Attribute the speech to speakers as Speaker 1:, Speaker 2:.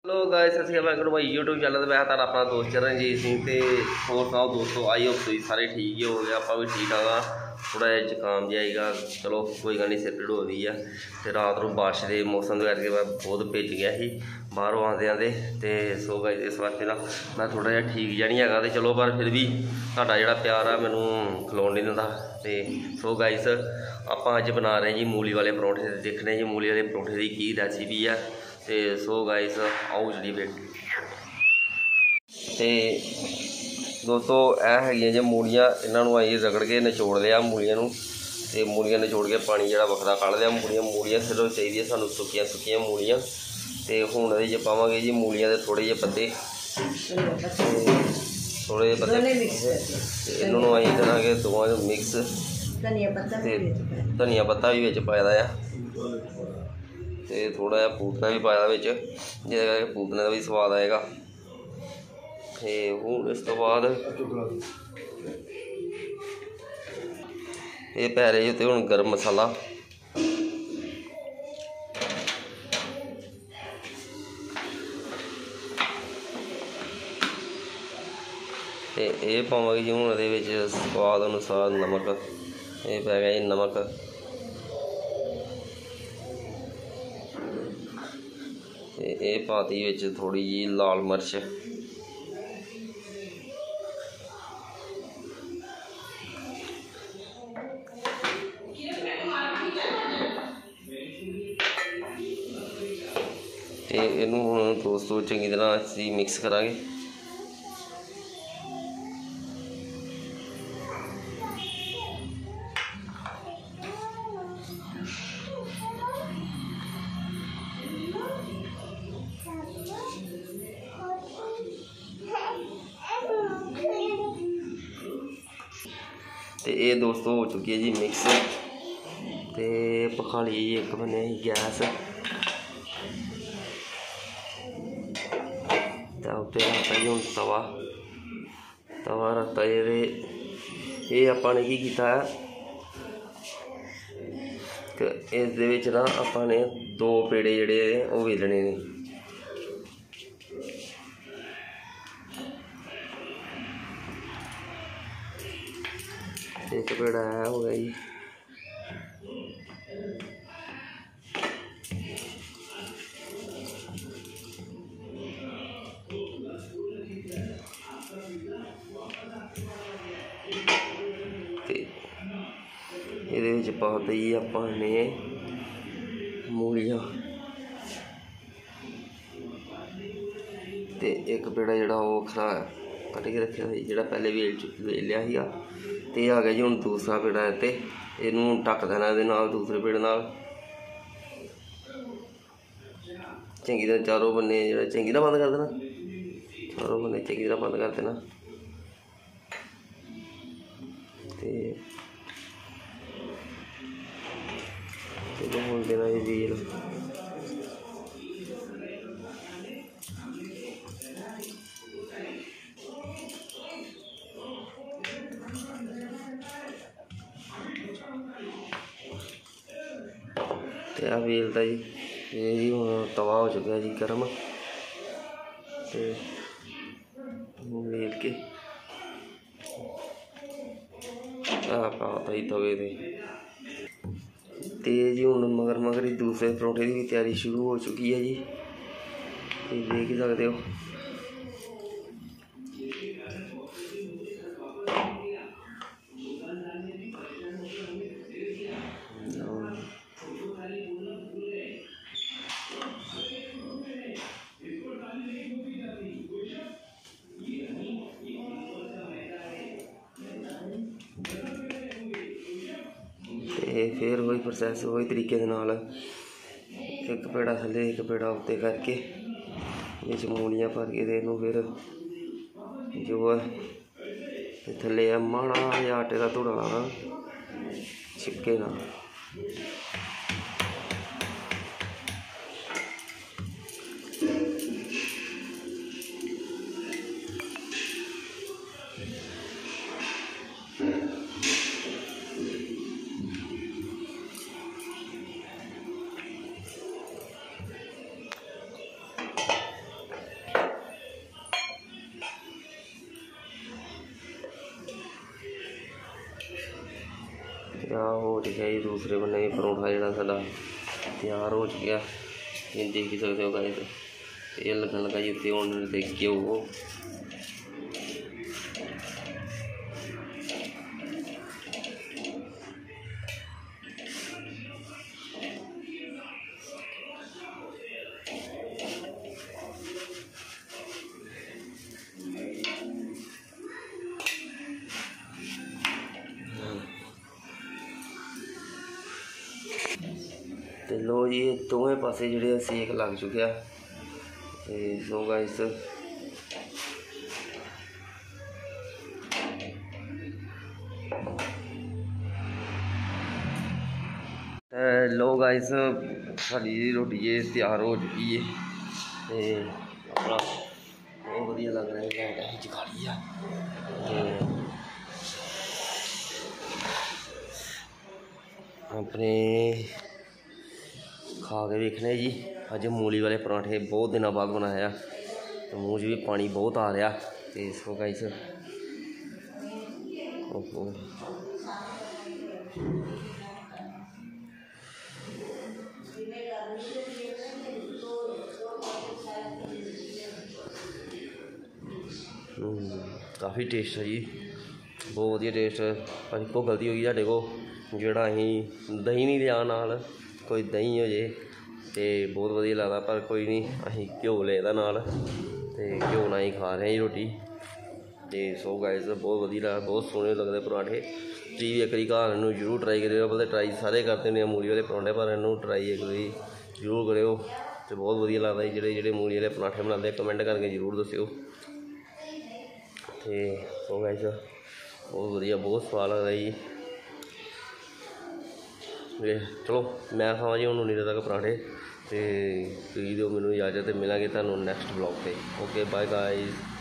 Speaker 1: Hello guys, असं welcome to my YouTube channel. मैं तारा अपना दोस्त चरणजीत सिंह। तो होर सुनाओ दोस्तों, आई होप तुम सारे ठीक ही हो गए। आप भी ठीक हाँ। थोड़ा जहा जुकाम जाएगा, चलो कोई गल नहीं, सिर पीड़ हो रही है। तो रात को बारिश के मौसम के करके मैं बहुत भिज गया ही बाहरों आते आते। तो सो गाइस इस वास्ते ना मैं थोड़ा जहा ठीक जहा नहीं है। तो चलो पर फिर भी तुहाडा जिहड़ा प्यार आ मैनू खलोण नहीं दिंदा। तो सो गाइस आप अज बना रहे जी मूली वाले परौंठे। देखने जी मूली वाले परौंठे की की रैसिपी है। तो सो गाइस आओ जी बेट। तो दोस्तों यह है जो मूलियाँ, इन्हों आई रगड़ के निचोड़ लिया मूलियाँ। तो मूलियाँ निचोड़ के पानी जो वखरा कढ़ लिया। मूलियाँ सिर्फ चाहिए सानू सुक्कियां सुक्कियां मूलियाँ। तो हुण ये पावांगे जी मूलियाँ के थोड़े जे पत्ते, थोड़े जे पत्ते इन्होंने आई करांगे दोवां मिक्स। धनिया पत्ता भी विच पाया है, तो थोड़ा जहा पूतना भी पाया विच, जिहदे करके पूतने का भी स्वाद आएगा। तो हुण इस तो बाद ये पै रहे उत्ते हुण गर्म मसाला। तो ये पावांगे जी हुण इहदे विच स्वाद अनुसार नमक। ये पै गया जी नमक। ये पाती विच थोड़ी जी लाल मिर्च। इनू हुण दोस्तों चंगी तरह असीं मिक्स करांगे। तो ये दोस्तों हो चुकी है जी मिक्स। तो पका ली जी एक बने गैस। उत्ते रखता जी हूँ तवा। तवा रखता ये आपने की कीता है कि इस दे विच ना आपने दो पेड़े जिहड़े वो वेलने ने। एक पेड़ा है हो गया जी। ये पाते ही अपने मूलियाँ। तो एक पेड़ा जोड़ा वो खरा कट के रखा था जो पहले वेल लिया सीगा। तो ये आ गया जी हूँ दूसरा पेड़ा। इत्ते इनू ढक देना ये दूसरे पेड़ नाल चंगी तरह चारों बन्ने जो चंगी तरह बंद कर देना। चारों बन्ने चंगी तरह बंद कर देना। तो हुण देना जी वेल। तो आ वेलता जी ये जी हुण तवा हो चुका जी गर्म। तो वेल के पाता जी तवे ते जी हुण मगर मगर ही दूसरे परौंठे की भी तैयारी शुरू हो चुकी है जी। देख ही सकते हो। फिर वही प्रोसैस वही तरीके दे नाल एक पेड़ा थल्ले एक पेड़ा उत्ते करके बिच मूलियां भर के ते इनू फिर जो है थल्ले माड़ा जिहा आटे का धूड़ा लाना छिपके ना। क्या हो चुका है दूसरे बने परौंठा जोड़ा साडा तैयार हो चुका ये देख ही सकते हो गाइस। ये लगन लगा जी उत्ते हुण देख के वो तो लो जी दोवें पासे जोड़े सेक लग चुके सो गाइस लो गाइस साड़ी रोटी ये तैयार हो चुकी है अपना बहुत वधिया लग रहा है खा लिया अपने खा के देखने जी। अज मूली वाले पराठे बहुत दिनों बाद बनाया तो मूँह च भी पानी बहुत आ रहा तो इसको गाइस ओहो काफ़ी टेस्ट है जी बहुत वधिया टेस्ट। पर एक गलती हो गई साढ़े को जोड़ा अं दही नहीं लिया नाल कोई दही हो जाए तो बहुत वधिया लगता पर कोई नहीं अं घ्यो ले नाल तो घ्यो ना ही खा रहे हैं रोटी तो सो गाइस बहुत वधिया लगा बहुत सोहने लगते पराठे। तुसीं भी एक बारी घर इनू जरूर ट्राई करियो मतलब ट्राई सारे करते हैं मूली वाले पराठे पर इनू ट्राई एक बारी जरूर करियो तो बहुत वधिया लगता जी। जेह्ड़े मूली वाले पराठे बनाते कमेंट करके जरूर दस्सियो तो सो गाइस बहुत वधिया बहुत स्वाद लगता जी। चलो मैं खावां जी हुण नीरे तक पराठे तो तुसीं दिओ मैनूं इजाजत मिलांगे तुहानूं नैक्सट ब्लॉग पे। Okay bye guys.